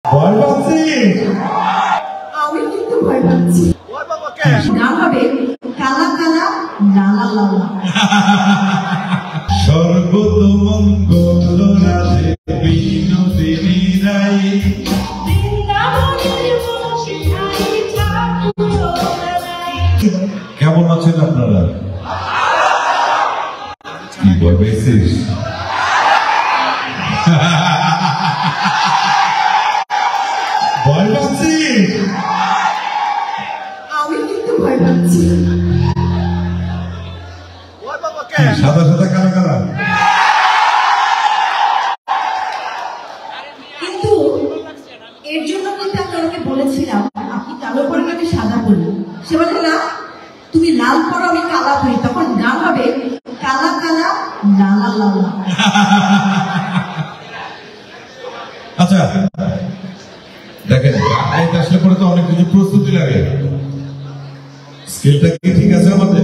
ভয় পাচ্ছি আমি কিন্তু ভয় পাচ্ছি। গান হবে কালা কালা লালা লালা। সর্বতমঙ্গল রাধে বিনোদিনী রাই। কেমন আছেন আপনারা? কি ভয় পেয়েছিস? ভয় পাচ্ছি আমি কিন্তু ভয় পাচ্ছি। সাদা সাদা কালা কালা। কিন্তু এর জন্য কিন্তু আমি ওকে বলেছিলাম আপনি কালো পরে আমি সাদা পরি। সে বলে না তুমি লাল পরো আমি কালা পরি। তখন গান হবে কালা কালা লালা লালা। আচ্ছা দেখেন গানটা আসলে পরে তো অনেক কিছু প্রস্তুতি লাগে। স্কেলটা কি ঠিক আছে আমাদের?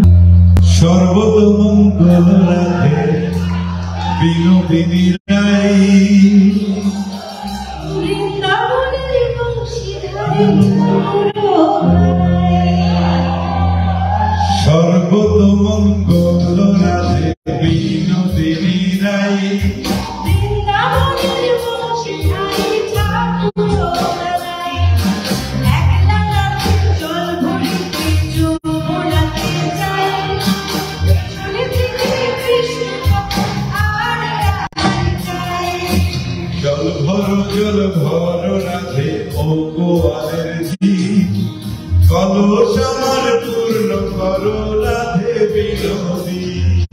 সর্বতমঙ্গল রাধে বিনোদিনী রাই। সর্বতমঙ্গল রাধে বিনোদিনী রাই। জল ভর রাধে ও গোয়ালের ঝি। কলস আমার পূর্ণ করো রাধে বিনোদী।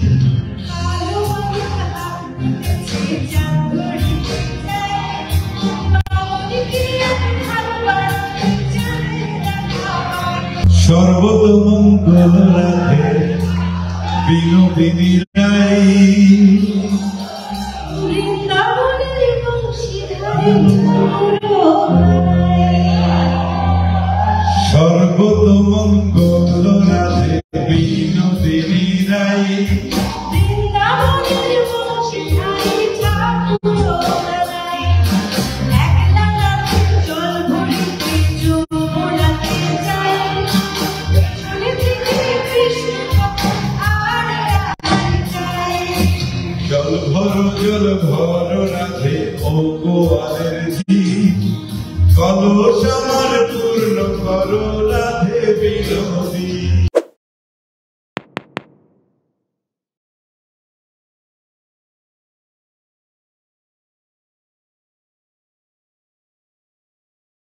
সর্বতমঙ্গল রাধে বিনোদিনী রাই। সর্বতমঙ্গল রাধে বিনোদিনী রাই। জল ভর রাধে ও গোয়ালের ঝি। কলস আমার